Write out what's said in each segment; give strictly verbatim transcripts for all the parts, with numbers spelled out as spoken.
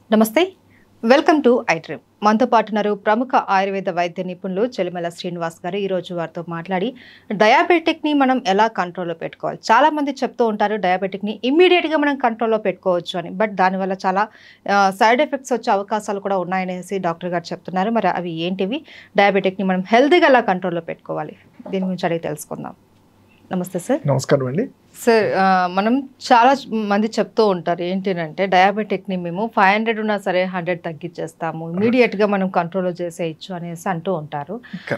నమస్తే, welcome to I dream. మనతో పాటు ఉన్నారు ప్రముఖ ఆయుర్వేద వైద్య నిపుణులు చెలిమల శ్రీనివాస్ గారు. ఈ రోజు వారితో మాట్లాడి డయాబెటిక్ ని మనం ఎలా కంట్రోల్లో పెట్టుకోవాలి. చాలా మంది చెప్తూ ఉంటారు డయాబెటిక్ ని ఇమ్మీడియట్ గా మనం కంట్రోల్లో పెట్టుకోవచ్చు అని. బట్ దానివల్ల చాలా సైడ్ ఎఫెక్ట్స్ వచ్చే అవకాశాలు కూడా ఉన్నాయనేసి డాక్టర్ గారు చెప్తున్నారు. మరి అవి ఏంటివి, డయాబెటిక్ ని మనం హెల్తీగా ఎలా కంట్రోల్లో పెట్టుకోవాలి, దీని గురించి అడిగి తెలుసుకుందాం. నమస్తే సార్. నమస్కారం అండి సార్. మనం చాలా మంది చెప్తూ ఉంటారు ఏంటంటే డయాబెటిక్ని మేము ఫైవ్ హండ్రెడ్ ఉన్నా సరే హండ్రెడ్ తగ్గించేస్తాము, ఇమీడియట్గా మనం కంట్రోల్ చేసేయచ్చు అనేసి అంటూ ఉంటారు.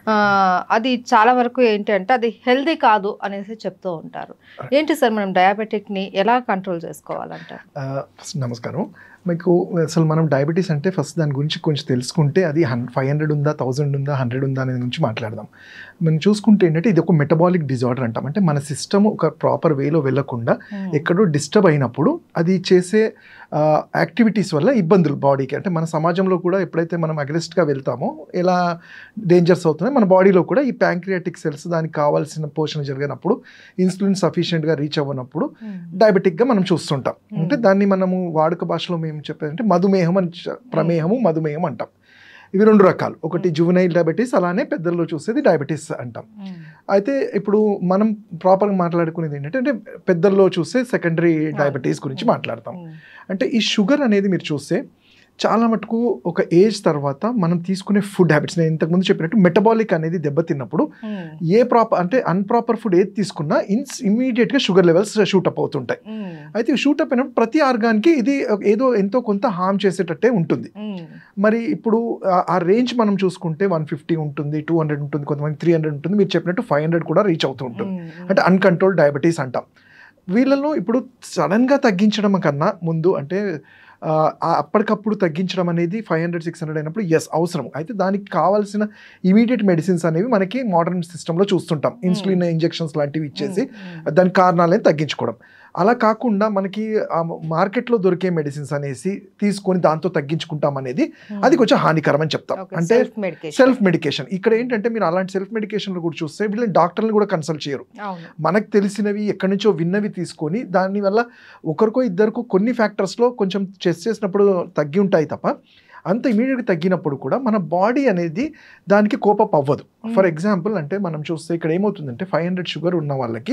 అది చాలా వరకు ఏంటంటే అది హెల్దీ కాదు అనేసి చెప్తూ ఉంటారు. ఏంటి సార్, మనం డయాబెటిక్ని ఎలా కంట్రోల్ చేసుకోవాలంటారు? నమస్కారం. మీకు అసలు మనం డయాబెటీస్ అంటే ఫస్ట్ దాని గురించి కొంచెం తెలుసుకుంటే అది హన్ ఫైవ్ హండ్రెడ్ ఉందా, థౌజండ్ ఉందా, హండ్రెడ్ ఉందా అనే గురించి మాట్లాడదాం. మనం చూసుకుంటే ఏంటంటే ఇది ఒక మెటబాలిక్ డిజార్డర్ అంటాం. అంటే మన సిస్టమ్ ఒక ప్రాపర్ వేలో వెళ్ళకుండా ఎక్కడో డిస్టర్బ్ అయినప్పుడు అది చేసే యాక్టివిటీస్ వల్ల ఇబ్బందులు బాడీకి. అంటే మన సమాజంలో కూడా ఎప్పుడైతే మనం అగ్రెస్ట్గా వెళ్తామో ఎలా డేంజర్స్ అవుతున్నాయి మన బాడీలో కూడా ఈ ప్యాంక్రియాటిక్ సెల్స్ దానికి కావాల్సిన పోషణ జరిగినప్పుడు ఇన్సులిన్ సఫిషియెంట్గా రీచ్ అవ్వనప్పుడు డయాబెటిక్గా మనం చూస్తుంటాం. అంటే దాన్ని మనము వాడుక భాషలో మేము చెప్పేదంటే మధుమేహం అని, ప్రమేహము మధుమేహం అంటాం. ఇవి రెండు రకాలు. ఒకటి జువెనైల్ డయాబెటీస్, అలానే పెద్దల్లో చూసేది డయాబెటీస్ అంటాం. అయితే ఇప్పుడు మనం ప్రాపర్గా మాట్లాడుకునేది ఏంటంటే అంటే పెద్దల్లో చూస్తే సెకండరీ డయాబెటీస్ గురించి మాట్లాడతాం. అంటే ఈ షుగర్ అనేది మీరు చూస్తే చాలా మటుకు ఒక ఏజ్ తర్వాత మనం తీసుకునే ఫుడ్ హ్యాబిట్స్, నేను ఇంతకుముందు చెప్పినట్టు మెటబాలిక్ అనేది దెబ్బతిన్నప్పుడు ఏ ప్రాపర్ అంటే అన్ప్రాపర్ ఫుడ్ ఏది తీసుకున్నా ఇన్స్ ఇమీడియట్గా షుగర్ లెవెల్స్ షూటప్ అవుతుంటాయి. అయితే షూటప్ అయినప్పుడు ప్రతి ఆర్గాన్కి ఇది ఏదో ఎంతో కొంత హార్మ్ చేసేటట్టే ఉంటుంది. మరి ఇప్పుడు ఆ రేంజ్ మనం చూసుకుంటే వన్ ఫిఫ్టీ ఉంటుంది, టూ హండ్రెడ్ ఉంటుంది, కొంతమంది త్రీ హండ్రెడ్ ఉంటుంది, మీరు చెప్పినట్టు ఫైవ్ హండ్రెడ్ కూడా రీచ్ అవుతూ ఉంటుంది. అంటే అన్కంట్రోల్ డయాబెటీస్ అంటాం. వీళ్ళలో ఇప్పుడు సడన్గా తగ్గించడం కన్నా ముందు అంటే అప్పటికప్పుడు తగ్గించడం అనేది ఫైవ్ హండ్రెడ్ సిక్స్ హండ్రెడ్ అయినప్పుడు ఎస్ అవసరం. అయితే దానికి కావాల్సిన ఇమీడియట్ మెడిసిన్స్ అనేవి మనకి మోడర్న్ సిస్టంలో చూస్తుంటాం. ఇన్సులిన్ ఇంజెక్షన్స్ లాంటివి ఇచ్చేసి దాని కారణాలను తగ్గించుకోవడం. అలా కాకుండా మనకి మార్కెట్లో దొరికే మెడిసిన్స్ అనేసి తీసుకొని దాంతో తగ్గించుకుంటాం అనేది అది కొంచెం హానికరం అని చెప్తాం. అంటే సెల్ఫ్ మెడికేషన్. ఇక్కడ ఏంటంటే మీరు అలాంటి సెల్ఫ్ మెడికేషన్లు కూడా చూస్తే వీళ్ళని డాక్టర్ని కూడా కన్సల్ట్ చేయరు. మనకు తెలిసినవి ఎక్కడి నుంచో విన్నవి తీసుకొని దానివల్ల ఒకరికో ఇద్దరికో కొన్ని ఫ్యాక్టర్స్లో కొంచెం చెక్ చేసినప్పుడు తగ్గి ఉంటాయి తప్ప అంత ఇమీడియట్గా తగ్గినప్పుడు కూడా మన బాడీ అనేది దానికి కోపప్ అవ్వదు. ఫర్ ఎగ్జాంపుల్ అంటే మనం చూస్తే ఇక్కడ ఏమవుతుందంటే ఫైవ్ హండ్రెడ్ షుగర్ ఉన్న వాళ్ళకి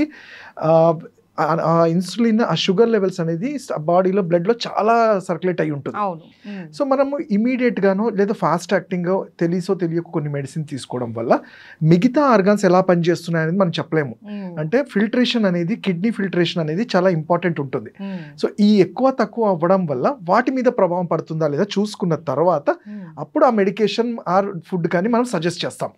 ఆ ఇన్సులిన్ ఆ షుగర్ లెవెల్స్ అనేది బాడీలో బ్లడ్లో చాలా సర్క్యులేట్ అయి ఉంటుంది. సో మనము ఇమీడియట్గానో లేదా ఫాస్ట్ యాక్టింగ్ తెలిసో తెలియక కొన్ని మెడిసిన్ తీసుకోవడం వల్ల మిగతా ఆర్గాన్స్ ఎలా పనిచేస్తున్నాయి అనేది మనం చెప్పలేము. అంటే ఫిల్టరేషన్ అనేది కిడ్నీ ఫిల్టరేషన్ అనేది చాలా ఇంపార్టెంట్ ఉంటుంది. సో ఈ ఎక్కువ తక్కువ అవ్వడం వల్ల వాటి మీద ప్రభావం పడుతుందా లేదా చూసుకున్న తర్వాత అప్పుడు ఆ మెడికేషన్ ఆర్ ఫుడ్ కానీ మనం సజెస్ట్ చేస్తాం.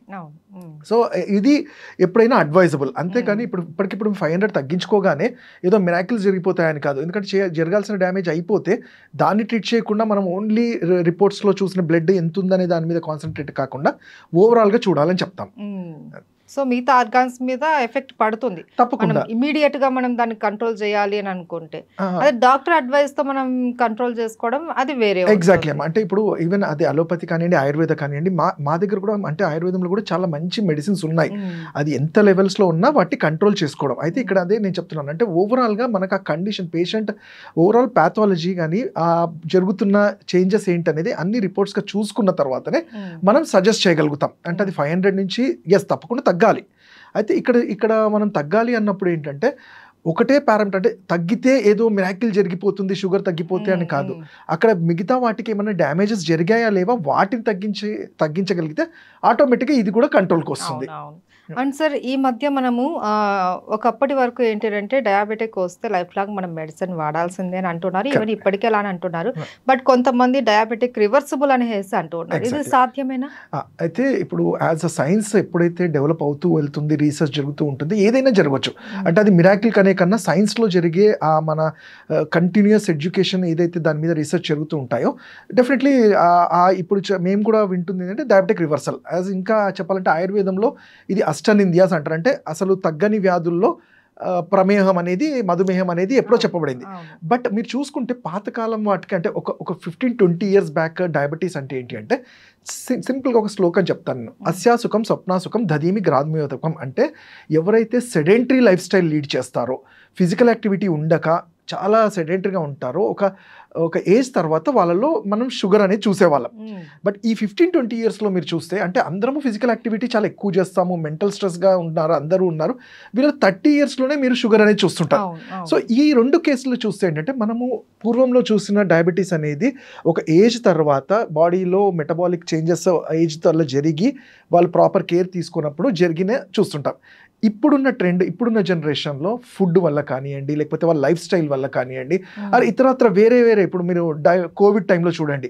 సో ఇది ఎప్పుడైనా అడ్వైజబుల్. అంతేకాని ఇప్పుడు ఇప్పటికిప్పుడు ఫైవ్ హండ్రెడ్ తగ్గించుకోగానే ఏదో మిరాకిల్స్ జరిగిపోతాయని కాదు. ఎందుకంటే జరగాల్సిన డ్యామేజ్ అయిపోతే దాన్ని ట్రీట్ చేయకుండా మనం ఓన్లీ రిపోర్ట్స్లో చూసిన బ్లడ్ ఎంత ఉందనే దాని మీద కాన్సన్ట్రేట్ కాకుండా ఓవరాల్గా చూడాలని చెప్తాం. సో మిగతా ఆర్గాన్స్ మీద ఎఫెక్ట్ పడుతుంది తప్పకుండా. ఇమీడియట్ గా మనం దాన్ని కంట్రోల్ చేయాలి అని అనుకుంటే అదే డాక్టర్ అడ్వైస్ తో మనం కంట్రోల్ చేసుకోవడం అది వేరే. ఎగ్జాక్ట్లీ అమ్మా. అంటే ఇప్పుడు ఈవెన్ అది అలోపతి కానివ్వండి, ఆయుర్వేద కానివ్వండి, మా మా దగ్గర కూడా అంటే ఆయుర్వేదంలో కూడా చాలా మంచి మెడిసిన్స్ ఉన్నాయి. అది ఎంత లెవెల్స్ లో ఉన్నా వాటిని కంట్రోల్ చేసుకోవడం. అయితే ఇక్కడ అదే నేను చెప్తున్నాను. అంటే ఓవరాల్ గా మనకు ఆ కండిషన్ పేషెంట్ ఓవరాల్ ప్యాథాలజీ కానీ ఆ జరుగుతున్న చేంజెస్ ఏంటనేది అన్ని రిపోర్ట్స్ గా చూసుకున్న తర్వాతనే మనం సజెస్ట్ చేయగలుగుతాం. అంటే అది ఫైవ్ హండ్రెడ్ నుంచి ఎస్ తప్పకుండా తగ్గాలి. అయితే ఇక్కడ ఇక్కడ మనం తగ్గాలి అన్నప్పుడు ఏంటంటే ఒకటే పారామీటర్, అంటే తగ్గితే ఏదో మిరాకిల్ జరిగిపోతుంది షుగర్ తగ్గిపోతే అని కాదు. అక్కడ మిగతా వాటికి ఏమైనా డ్యామేజెస్ జరిగాయా లేవా వాటిని తగ్గించి తగ్గించగలిగితే ఆటోమేటిక్గా ఇది కూడా కంట్రోల్కి వస్తుంది. అండ్ సార్ ఈ మధ్య మనము ఒకప్పటి వరకు ఏంటంటే డయాబెటిక్ వస్తే లైఫ్ లాంగ్ మనం మెడిసిన్ వాడాల్సిందే అని అంటున్నారు. ఈవెన్ ఇప్పటికే అలా అని అంటున్నారు. బట్ కొంతమంది డయాబెటిక్ రివర్సిబుల్ అనేసి అంటున్నారు. ఇది సాధ్యమేనా? అయితే ఇప్పుడు యాజ్ అ సైన్స్ ఎప్పుడైతే డెవలప్ అవుతూ వెళ్తుంది, రీసెర్చ్ జరుగుతూ ఉంటుంది, ఏదైనా జరగవచ్చు. అంటే అది మిరాకిల్ కనే కన్నా సైన్స్లో జరిగే ఆ మన కంటిన్యూస్ ఎడ్యుకేషన్ ఏదైతే దాని మీద రీసెర్చ్ జరుగుతూ ఉంటాయో డెఫినెట్లీ ఇప్పుడు మేము కూడా వింటుంది ఏంటంటే డయాబెటిక్ రివర్సల్. యాజ్ ఇంకా చెప్పాలంటే ఆయుర్వేదంలో ఇది అష్టనింద్యాస్ అంటారు. అంటే అసలు తగ్గని వ్యాధుల్లో ప్రమేహం అనేది మధుమేహం అనేది ఎప్పుడో చెప్పబడింది. బట్ మీరు చూసుకుంటే పాతకాలం వాటికి అంటే ఒక ఒక fifteen twenty years back diabetes అంటే ఏంటి అంటే సింపుల్గా ఒక శ్లోకం చెప్తాను. అస్యాసుఖం స్వప్నాసుఖం దధీమి గ్రాద్మయోతకం. అంటే ఎవరైతే సెడెంటరీ లైఫ్ స్టైల్ లీడ్ చేస్తారో, ఫిజికల్ యాక్టివిటీ ఉండక చాలా సెడెంటరీగా ఉంటారో ఒక ఒక ఏజ్ తర్వాత వాళ్ళలో మనం షుగర్ అనేది చూసేవాళ్ళం. బట్ ఈ ఫిఫ్టీన్ ట్వంటీ ఇయర్స్లో మీరు చూస్తే అంటే అందరము ఫిజికల్ యాక్టివిటీ చాలా ఎక్కువ చేస్తాము, మెంటల్ స్ట్రెస్గా ఉన్నారు, అందరూ ఉన్నారు. వీళ్ళు థర్టీ ఇయర్స్లోనే మీరు షుగర్ అనేది చూస్తుంటారు. సో ఈ రెండు కేసులు చూస్తే ఏంటంటే మనము పూర్వంలో చూసిన డయాబెటీస్ అనేది ఒక ఏజ్ తర్వాత బాడీలో మెటబాలిక్ చేంజెస్ ఏజ్ వల్ల జరిగి వాళ్ళు ప్రాపర్ కేర్ తీసుకున్నప్పుడు జరిగిన చూస్తుంటాం. ఇప్పుడున్న ట్రెండ్, ఇప్పుడున్న జనరేషన్లో ఫుడ్ వల్ల కానివ్వండి, లేకపోతే వాళ్ళ లైఫ్ స్టైల్ వల్ల కానివ్వండి, అది ఇతరత్ర వేరే వేరే ఇప్పుడు మీరు డై కోవిడ్ టైంలో చూడండి,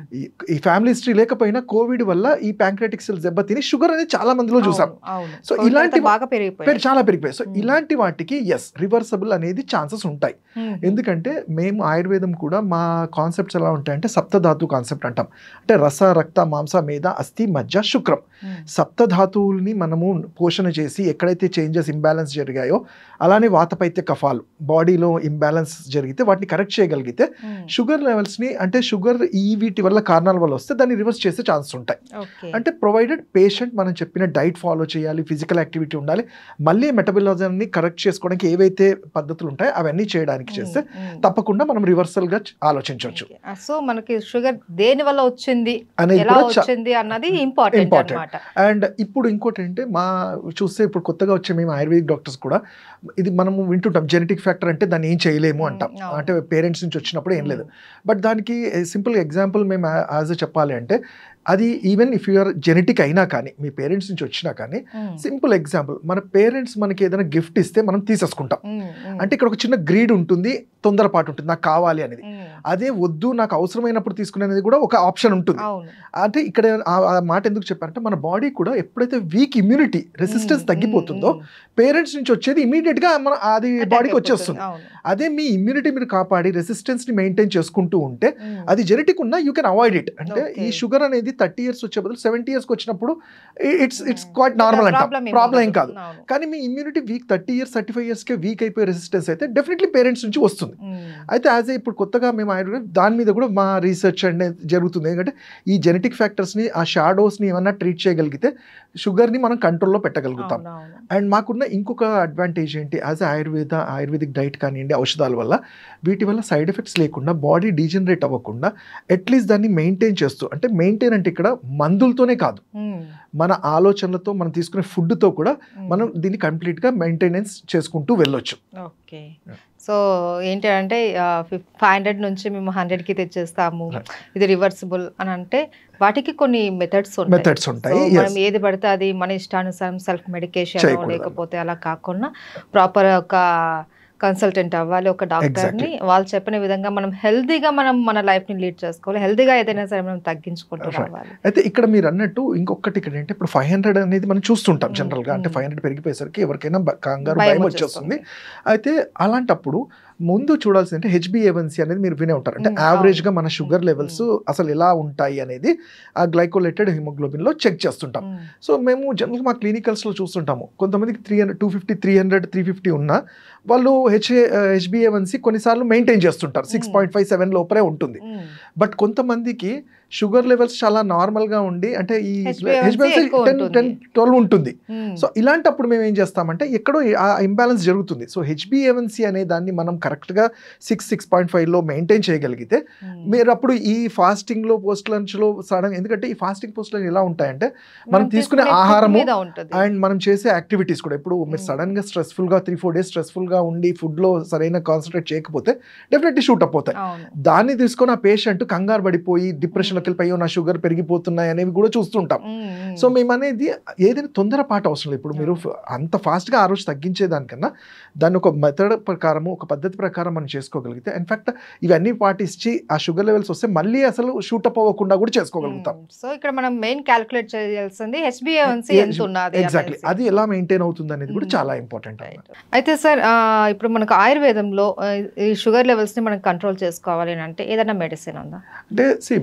ఈ ఫ్యామిలీ హిస్టరీ లేకపోయినా కోవిడ్ వల్ల ఈ ప్యాంక్రియాటిక్ సెల్స్ దెబ్బతిని షుగర్ అనేది చాలా మందిలో చూసాం. సో ఇలాంటి పేరు చాలా పెరిగిపోయాయి. సో ఇలాంటి వాటికి ఎస్ రివర్సబుల్ అనేది ఛాన్సెస్ ఉంటాయి. ఎందుకంటే మేము ఆయుర్వేదం కూడా మా కాన్సెప్ట్స్ ఎలా ఉంటాయంటే సప్తధాతు కాన్సెప్ట్ అంటాం. అంటే రస, రక్త, మాంస, మేధ, అస్థి, మజ్జ, శుక్రం సప్తధాతువుల్ని మనము పోషణ చేసి ఎక్కడైతే చేంజెస్ ఇంబ్యాలెన్స్ జరిగాయో అలానే వాతపైత్య కఫాలు బాడీలో ఇంబ్యాలెన్స్ జరిగితే వాటిని కరెక్ట్ చేయగలిగితే షుగర్ లెవెల్స్ని అంటే షుగర్ ఈ వీటి వల్ల కారణాల వల్ల వస్తే దాన్ని రివర్స్ చేసే ఛాన్సెస్ ఉంటాయి. అంటే ప్రొవైడెడ్ పేషెంట్ మనం చెప్పిన డైట్ ఫాలో చేయాలి, ఫిజికల్ యాక్టివిటీ ఉండాలి, మళ్ళీ మెటబాలిజంని కరెక్ట్ చేసుకోవడానికి ఏవైతే పద్ధతులు ఉంటాయో అవన్నీ చేయడానికి చేస్తే తప్పకుండా మనం రివర్సల్గా ఆలోచించవచ్చు. సో మనకి షుగర్ దేని వల్ల వచ్చింది అనేది అన్నది ఇంపార్టెంట్. అండ్ ఇప్పుడు ఇంకోటి అంటే మా చూస్తే ఇప్పుడు కొత్తగా వచ్చే మేము ఆయుర్వేదిక్ డాక్టర్స్ కూడా ఇది మనము వింటుంటాం జెనెటిక్ ఫ్యాక్టర్ అంటే దాన్ని ఏం చేయలేము అంటాం. అంటే పేరెంట్స్ నుంచి వచ్చినప్పుడు ఏం లేదు. బట్ దానికి సింపుల్ ఎగ్జాంపుల్ మేము యాజ్ చెప్పాలి అంటే అది ఈవెన్ ఇఫ్ యూఆర్ జెనెటిక్ అయినా కానీ మీ పేరెంట్స్ నుంచి వచ్చినా కానీ సింపుల్ ఎగ్జాంపుల్ మన పేరెంట్స్ మనకి ఏదైనా గిఫ్ట్ ఇస్తే మనం తీసేసుకుంటాం. అంటే ఇక్కడ ఒక చిన్న గ్రీడ్ ఉంటుంది, తొందరపాటు ఉంటుంది, నాకు కావాలి అనేది. అదే వద్దు నాకు అవసరమైనప్పుడు తీసుకునేది కూడా ఒక ఆప్షన్ ఉంటుంది. అంటే ఇక్కడ ఆ మాట ఎందుకు చెప్పారంటే మన బాడీ కూడా ఎప్పుడైతే వీక్ ఇమ్యూనిటీ రెసిస్టెన్స్ తగ్గిపోతుందో పేరెంట్స్ నుంచి వచ్చేది ఇమీడియట్ గా మన అది బాడీకి వచ్చేస్తుంది. అదే మీ ఇమ్యూనిటీ మీరు కాపాడి రెసిస్టెన్స్ ని మెయింటైన్ చేసుకుంటూ ఉంటే అది జెనెటిక్ ఉన్నా యూ కెన్ అవాయిడ్ ఇట్. అంటే ఈ షుగర్ అనేది థర్టీ ఇయర్స్ వచ్చే బదులు సెవెంటీ ఇయర్స్ వచ్చినప్పుడు ఇట్స్ ఇట్స్ క్వైట్ నార్మల్ అంటాం, ప్రాబ్లం ఏం కాదు. కానీ మీ immunity weak thirty years thirty five ఇయర్స్కే వీక్ అయిపోయే రెసిస్టెన్స్ అయితే డెఫినెట్లీ పేరెంట్స్ నుంచి వస్తుంది. అయితే యాజ్ ఏ ఇప్పుడు కొత్తగా మేము ఆయుర్వేదం దాని మీద కూడా మా రీసెర్చ్ అనేది జరుగుతుంది. ఎందుకంటే ఈ జెనెటిక్ ఫ్యాక్టర్స్ని ఆ షాడోస్ని ఏమన్నా ట్రీట్ చేయగలిగితే షుగర్ని మనం కంట్రోల్లో పెట్టగలుగుతాం. అండ్ మాకున్న ఇంకొక అడ్వాంటేజ్ ఏంటి, యాజ్ ఆయుర్వేద ఆయుర్వేదిక్ డైట్ కానివ్వండి, ఔషధాల వల్ల వీటి వల్ల సైడ్ ఎఫెక్ట్స్ లేకుండా బాడీ డీజనరేట్ అవ్వకుండా అట్లీస్ట్ దాన్ని మెయింటైన్ చేస్తూ, అంటే మెయింటైన్ అంటే ఇక్కడ మందులతోనే కాదు మన ఆలోచనలతో మనం తీసుకునే ఫుడ్తో కూడా మనం దీన్ని కంప్లీట్గా మెయింటెనెన్స్ చేసుకుంటూ వెళ్ళొచ్చు. ఓకే. సో ఏంటంటే ఫైవ్ హండ్రెడ్ నుంచి మేము హండ్రెడ్కి తెచ్చేస్తాము, ఇది రివర్సిబుల్ అని అంటే వాటికి కొన్ని మెథడ్స్ మెథడ్స్ ఉంటాయి. మనం ఏది పడితే అది మన ఇష్టానుసారం సెల్ఫ్ మెడికేషన్ లేకపోతే అలా కాకుండా ప్రాపర్ ఒక కన్సల్టెంట్ అవ్వాలి, ఒక డాక్టర్ని వాళ్ళు చెప్పిన విధంగా మనం హెల్తీగా మనం మన లైఫ్ని లీడ్ చేసుకోవాలి, హెల్తీగా ఏదైనా సరే మనం తగ్గించుకుంటూ రావాలి. అయితే ఇక్కడ మీరు అన్నట్టు ఇంకొకటి ఇక్కడ ఏంటి, ఇప్పుడు ఫైవ్ హండ్రెడ్ అనేది మనం చూస్తుంటాం జనరల్గా. అంటే ఫైవ్ హండ్రెడ్ పెరిగిపోయేసరికి ఎవరికైనా కంగారు భయం వచ్చేస్తుంది. అయితే అలాంటప్పుడు ముందు చూడాల్సింది అంటే హెచ్బిఏవన్సీ అనేది మీరు వినే ఉంటారు. అంటే యావరేజ్గా మన షుగర్ లెవెల్స్ అసలు ఎలా ఉంటాయి అనేది ఆ గ్లైకోలేటెడ్ హిమోగ్లోబిన్లో చెక్ చేస్తుంటాం. సో మేము జనరల్గా మా క్లినికల్స్లో చూస్తుంటాము కొంతమందికి three hundred two fifty three hundred three fifty ఉన్నా వాళ్ళు హెచ్ హెచ్బిఏవన్సీ కొన్నిసార్లు మెయింటైన్ చేస్తుంటారు, సిక్స్ పాయింట్ ఫైవ్ సెవెన్ లోపలే ఉంటుంది. బట్ కొంతమందికి షుగర్ లెవెల్స్ చాలా నార్మల్గా ఉండి అంటే ఈ హెచ్బిఏవన్సీ టెన్ టెన్ ట్వెల్వ్ ఉంటుంది. సో ఇలాంటప్పుడు మేము ఏం చేస్తామంటే ఎక్కడో ఆ ఇంబ్యాలెన్స్ జరుగుతుంది. సో హెచ్బిఏవన్సీ అనే దాన్ని మనం కరెక్ట్గా సిక్స్ సిక్స్ పాయింట్ ఫైవ్లో మెయింటైన్ చేయగలిగితే మీరు అప్పుడు ఈ ఫాస్టింగ్లో పోస్ట్ లంచ్లో సడన్, ఎందుకంటే ఈ ఫాస్టింగ్ పోస్ట్ లంచ్ ఎలా ఉంటాయంటే మనం తీసుకునే ఆహారము అండ్ మనం చేసే యాక్టివిటీస్ కూడా, ఇప్పుడు మీరు సడన్గా స్ట్రెస్ఫుల్గా త్రీ ఫోర్ డేస్ స్ట్రెస్ఫుల్గా ఉండి ఫుడ్లో సరైన కాన్సన్ట్రేట్ చేయకపోతే డెఫినెట్లీ షూట్ అప్ అవుతాయి. దాన్ని తీసుకొని ఆ పేషెంట్ కంగారు పడిపోయి డిప్రెషన్లోకి వెళ్ళిపోయి నా షుగర్ పెరిగిపోతున్నాయి అనేవి కూడా చూస్తుంటాం. సో మేము అనేది ఏదైనా తొందరపాటు అవసరం లేదు. ఇప్పుడు మీరు అంత ఫాస్ట్గా ఆ రోజు తగ్గించేదానికన్నా దాన్ని ఒక మెథడ్ ప్రకారము ఒక పద్ధతి ప్రకారం మనం చేసుకోగలిగితే ఇన్ఫాక్ట్ ఇవన్నీ పాటించి ఆ షుగర్ లెవెల్స్ వస్తే మళ్ళీ అసలు షూటప్ అవ్వకుండా కూడా చేసుకోగలుగుతాం. సో ఇక్కడ మనం మెయిన్ క్యాలిక్యులేట్ చేయాల్సింది హెచ్బిఏవన్సీ ఎంత ఉన్నది, ఎగ్జాక్ట్లీ అది ఎలా మెయింటైన్ అవుతుంది అనేది కూడా చాలా ఇంపార్టెంట్. అయితే సార్ ఇప్పుడు మనకు ఆయుర్వేదంలో ఈ షుగర్ లెవెల్స్ ని మనం కంట్రోల్ చేసుకోవాలి అంటే ఏదైనా మెడిసిన్ ఉందా? అంటే సి మెడిసిన్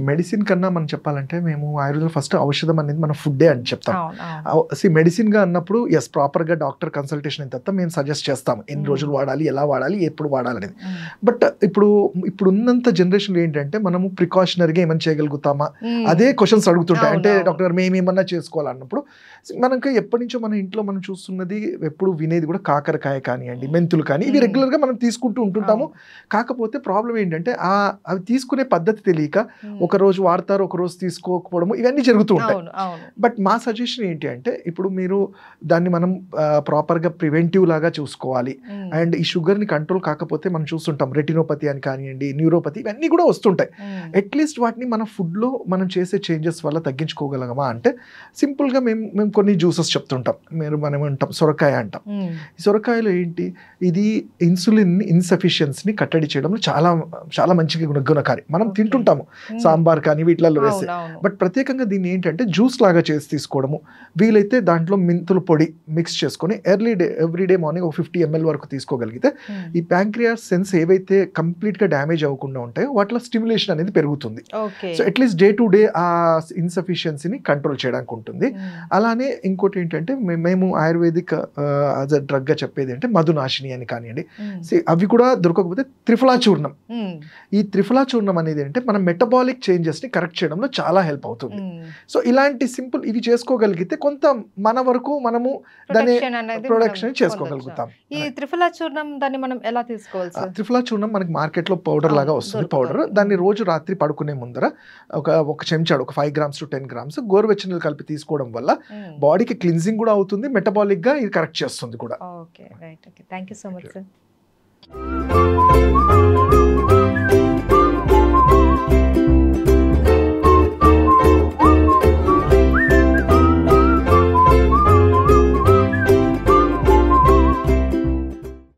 కన్నా మనం చెప్పాలంటే మేము ఆయుర్వేదంలో ఫస్ట్ ఔషధం అనేది మన ఫుడ్డే అని చెప్తాం. అవును, అవును. సి మెడిసిన్గా అన్నప్పుడు ఎస్ ప్రాపర్గా డాక్టర్ కన్సల్టేషన్ అయిన తర్వాత మేము సజెస్ట్ చేస్తాం ఎన్ని Mm. రోజులు వాడాలి, ఎలా వాడాలి, ఎప్పుడు వాడాలి అనేది. Mm. బట్ ఇప్పుడు ఇప్పుడు ఉన్నంత జనరేషన్లో ఏంటంటే మనము ప్రికాషనరీగా ఏమైనా చేయగలుగుతామా Mm. అదే క్వశ్చన్స్ అడుగుతుంటాయి. అవును, అంటే అవును. డాక్టర్ గారు మేము ఏమన్నా చేసుకోవాలన్నప్పుడు మనకి ఎప్పటి నుంచో మన ఇంట్లో మనం చూస్తున్నది ఎప్పుడు వినేది కూడా కాకరకాయ కానివ్వండి, మెంతులు కానీ ఇవి Mm. రెగ్యులర్గా మనం తీసుకుంటూ ఉంటుంటాము. అవును. కాకపోతే ప్రాబ్లం ఏంటంటే ఆ అవి తీసుకునే పద్ధతి తెలియక Mm. ఒక రోజు వాడతారు, ఒక రోజు తీసుకోకపోవడము ఇవన్నీ జరుగుతూ ఉంటాయి. అవును, అవును. బట్ మా సజెషన్ ఏంటి అంటే ఇప్పుడు మీరు దాన్ని మనం ప్రాపర్గా ప్రివెంటివ్ లాగా చూసుకోవాలి. Mm. అండ్ ఈ షుగర్ని కంట్రోల్ కాకపోతే మనం చూస్తుంటాం రెటినోపతి అని కానివ్వండి, న్యూరోపతి ఇవన్నీ కూడా వస్తుంటాయి. Mm. అట్లీస్ట్ వాటిని మన ఫుడ్లో మనం చేసే చేంజెస్ వల్ల తగ్గించుకోగలమా అంటే సింపుల్గా మేము మేము కొన్ని జ్యూసెస్ చెప్తుంటాం. మీరు మనం అంటాం సొరకాయ అంటాం. Mm. ఈ సొరకాయలో ఏంటి ఇది ఇన్సులిన్ ఇన్సఫిషియన్స్ని కట్టడి చేయడంలో చాలా చాలా మంచిగా గుణ గుణకారి. మనం Okay. తింటుంటాము Mm. సాంబార్ కానీ వీటిలలో వేసి. అవును, అవును. బట్ ప్రత్యేకంగా దీన్ని ఏంటంటే జ్యూస్ లాగా చేసి తీసుకోవడము, వీలైతే దాంట్లో మెంతుల పొడి మిక్స్ చేసుకొని early day every day morning ఒక ఫిఫ్టీ ఎంఎల్ వరకు తీసుకోగలిగితే Mm. ఈ ప్యాంక్రియాస్ సెన్స్ ఏవైతే కంప్లీట్గా డ్యామేజ్ అవ్వకుండా ఉంటాయో వాటిలో స్టిమ్యులేషన్ అనేది పెరుగుతుంది. Okay. So at least day to day ఆ ఇన్సఫిషియన్సీని కంట్రోల్ చేయడానికి ఉంటుంది. Mm. అలానే ఇంకోటి ఏంటంటే మే- మేము ఆయుర్వేదిక్ యాజ్ అ డ్రగ్గా చెప్పేది అంటే మధునాశిని అని కానివ్వండి, Mm. See, అవి కూడా దొరకకపోతే త్రిఫలా చూర్ణం. Mm. ఈ త్రిఫలా చూర్ణం అనేది అంటే మన మెటబాలిక్ చేంజెస్ని కరెక్ట్ చేయడంలో చాలా హెల్ప్ అవుతుంది. Mm. సో ఇలాంటి సింపుల్ ఇవి చేసుకోగలిగితే కొంత మన వరకు మనము దాని Protection అనేది ప్రొడక్షన్ మనం చేసుకోగలుగుతాం. పొందొచ్చు. ఈ త్రిఫల చూర్ణం దాన్ని మనం ఎలా తీసుకోవాలి ఆ, సార్? త్రిఫలా చూర్ణం మనకి మార్కెట్లో పౌడర్ లాగా అవును, వస్తుంది. దొరుకుతుంది. పౌడర్ దాన్ని రోజు రాత్రి పడుకునే ముందర ఒక ఒక చెంచాడు ఒక five grams to ten grams గోరువెచ్చనీళ్ళు కలిపి తీసుకోవడం వల్ల Mm. బాడీకి క్లిన్జింగ్ కూడా అవుతుంది, మెటబాలిక్గా ఇది కరెక్ట్ చేస్తుంది కూడా. Okay, right. Okay, thank you so much sir.